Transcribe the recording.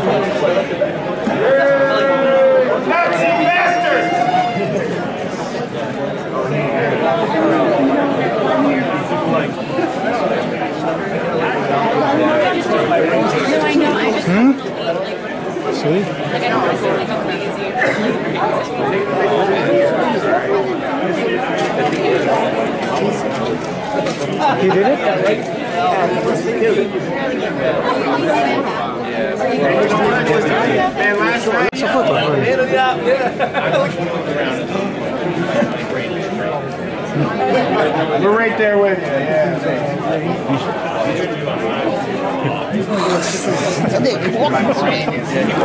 Nazi bastards! See? He did it? Man, last night. We're right there with you, yeah.